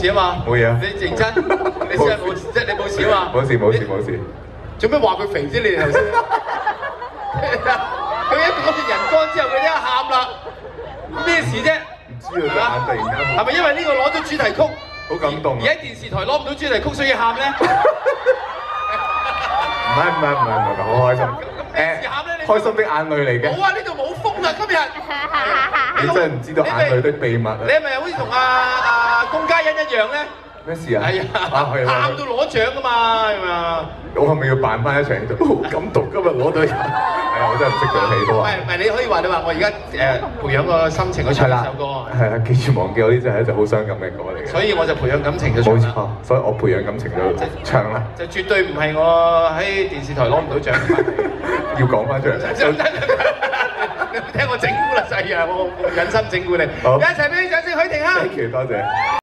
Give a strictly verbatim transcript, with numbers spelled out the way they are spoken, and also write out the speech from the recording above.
事啊嘛？ 冇嘢啊。 你認真？你真係冇，即係你冇事啊嘛？ 冇事冇事冇事。 做咩話佢肥啫？你哋頭先，佢一講完人乾之後，佢一喊啦，咩事啫？ 唔知啊，隻眼突然間。 係咪因為呢個攞咗主題曲？ 好感動啊！ 而喺電視台攞唔到主題曲，所以喊咧？ 唔係唔係唔係唔係，好開心。 誒，喊咧？ 開心的眼淚嚟嘅。 冇啊！呢度冇風啊！今日。 你真係唔知道眼淚的秘密啊！ 你係咪好似同阿阿龔嘉欣一樣咧？ 咩事啊？ 係啊，喊到攞獎㗎嘛，係咪啊？ 我係咪要扮翻一場喺度？好感動，今日攞到。係啊，我真係唔識做戲都話。 唔係唔係，你可以話你話我而家誒培養個心情去唱呢首歌。 係啊，記住忘記我呢隻係一隻好傷感嘅歌嚟嘅。 所以我就培養感情就唱啦。 冇錯，所以我培養感情就唱啦。 就絕對唔係我喺電視台攞唔到獎。 要講翻出嚟。 你聽我整蠱啦，細啊！我忍心整蠱你。一齊俾啲掌聲，許廷鏗。 多謝多謝。